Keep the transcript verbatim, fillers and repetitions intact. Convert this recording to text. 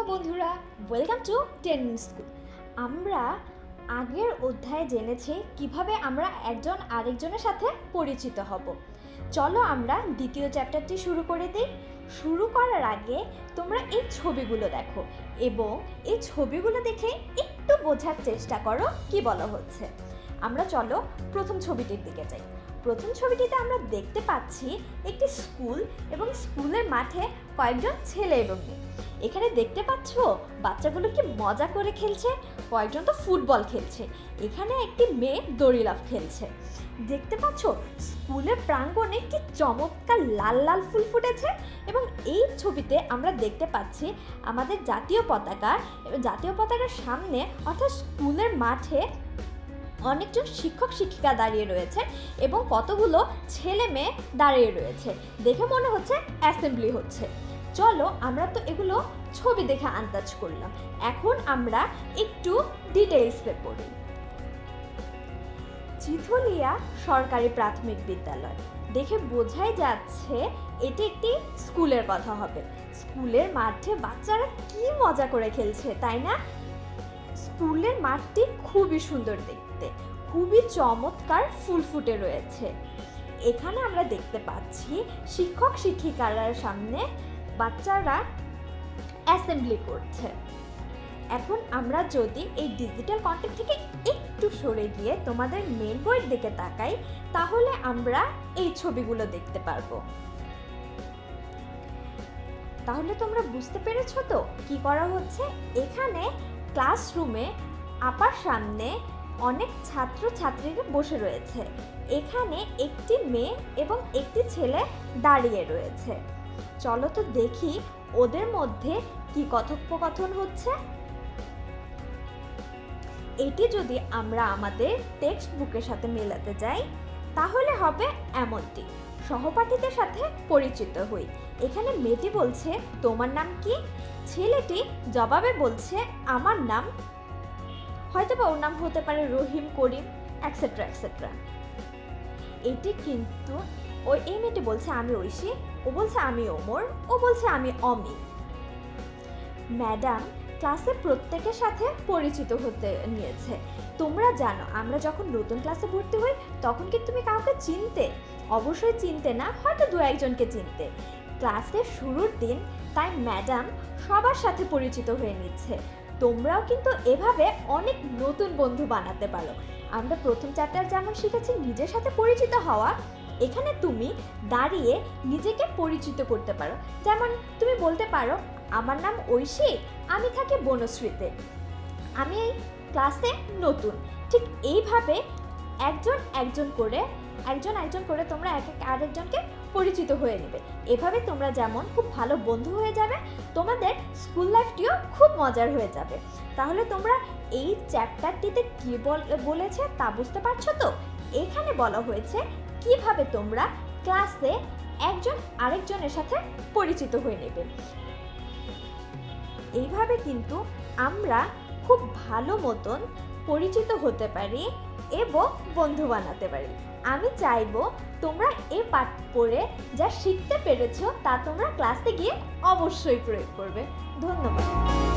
বন্ধুরা, welcome to ten school. আমরা আগের অধ্যায়ে জেনেছি কিভাবে আমরা একজন আরেকজনের সাথে পরিচিত হব। চলো আমরা দ্বিতীয় চ্যাপ্টারটি শুরু করে দিই। শুরু করার আগে তোমরা এই ছবিগুলো দেখো এবং এই ছবিগুলো দেখে একটু বোঝার চেষ্টা করো কি বলা হচ্ছে। আমরা চলো প্রথম ছবিটির দিকে যাই। প্রথম ছবিটিতে আমরা দেখতে পাচ্ছি একটি স্কুল এবং স্কুলের মাঠে কয়েকজন ছেলে এবং মেয়ে। এখানে দেখতে পাচ্ছ বাচ্চাগুলো কি মজা করে খেলছে, কয়েকজন তো ফুটবল খেলছে, এখানে একটি মেয়ে দড়ি লাফ খেলছে। দেখতে পাচ্ছ স্কুলের প্রাঙ্গণে কি চমৎকার লাল লাল ফুল ফুটেছে এবং এই ছবিতে আমরা দেখতে পাচ্ছি আমাদের জাতীয় পতাকা। জাতীয় পতাকার সামনে অর্থাৎ স্কুলের মাঠে অনেকজন শিক্ষক শিক্ষিকা দাঁড়িয়ে রয়েছে এবং কতগুলো ছেলে মেয়ে দাঁড়িয়ে রয়েছে। দেখে মনে হচ্ছে অ্যাসেম্বলি হচ্ছে। চলো আমরা তো এগুলো ছবি দেখে আন্দাজ করলাম, এখন আমরা একটু ডিটেইলসে পড়ি। চিথলিয়া সরকারি প্রাথমিক বিদ্যালয় দেখে বোঝাই যাচ্ছে এটি একটি স্কুলের কথা হবে। স্কুলের মাঠে বাচ্চারা কি মজা করে খেলছে, তাই না? স্কুলের মাঠটি খুবই সুন্দর দেখতে, খুবই চমৎকার ফুল ফুটে রয়েছে। এখানে আমরা দেখতে পাচ্ছি শিক্ষক শিক্ষিকার সামনে বাচ্চারা অ্যাসেম্বলি করছে। এখন আমরা যদি এই ডিজিটাল কন্টেন্ট থেকে একটু সরে গিয়ে তোমাদের মেন বইয়ের দিকে তাকাই, তাহলে আমরা এই ছবিগুলো দেখতে পারবো। তাহলে তোমরা বুঝতে পেরেছো তো কি করা হচ্ছে। এখানে ক্লাসরুমে আপার সামনে অনেক ছাত্র ছাত্রীরা বসে রয়েছে। এখানে একটি মেয়ে এবং একটি ছেলে দাঁড়িয়ে রয়েছে। চলো তো দেখি ওদের মধ্যে কি কথোপকথন হচ্ছে। এটি যদি আমরা আমাদের টেক্সট বুকের সাথে মেলাতে যাই তাহলে হবে এমনটি: সহপাঠীদের সাথে পরিচিত হই। এখানে মেয়েটি বলছে তোমার নাম কি, ছেলেটি জবাবে বলছে আমার নাম, হয়তো বা ওর নাম হতে পারে রহিম, করিম, এটসেট্রা এটসেট্রা। এটি কিন্তু ওই এই মেয়েটি বলছে আমি ঐশী, ও বলছে আমি ওমর, ও বলছে আমি অমি। ম্যাডাম ক্লাসে প্রত্যেকের সাথে পরিচিত হতে নিয়েছে। তোমরা জানো আমরা যখন নতুন ক্লাসে ভর্তি হই তখন কি তুমি কাউকে চিনতে? অবশ্যই চিনতে না, হয়তো দু একজনকে চিনতে। ক্লাসের শুরুর দিন তাই ম্যাডাম সবার সাথে পরিচিত হয়ে নিচ্ছে। তোমরাও কিন্তু এভাবে অনেক নতুন বন্ধু বানাতে পারো। আমরা প্রথম চ্যাপ্টার যেমন শিখেছি নিজের সাথে পরিচিত হওয়া, এখানে তুমি দাঁড়িয়ে নিজেকে পরিচিত করতে পারো। যেমন তুমি বলতে পারো আমার নাম ঐশী, আমি থাকি বনশ্রীতে, আমি এই ক্লাসে নতুন। ঠিক এইভাবে একজন একজন করে একজন একজন করে তোমরা এক এক আরেকজনকে পরিচিত হয়ে নেবে। এভাবে তোমরা যেমন খুব ভালো বন্ধু হয়ে যাবে, তোমাদের স্কুল লাইফটিও খুব মজার হয়ে যাবে। তাহলে তোমরা এই চ্যাপ্টারটিতে কী বলেছে তা বুঝতে পারছো তো? এখানে বলা হয়েছে কিভাবে তোমরা ক্লাসে একজন আরেকজনের সাথে পরিচিত হয়ে নেবে। এইভাবে কিন্তু আমরা খুব ভালো মতন পরিচিত হতে পারি এবং বন্ধু বানাতে পারি। আমি চাইবো তোমরা এই পাঠ পড়ে যা শিখতে পেরেছো তা তোমরা ক্লাসে গিয়ে অবশ্যই প্রয়োগ করবে। ধন্যবাদ।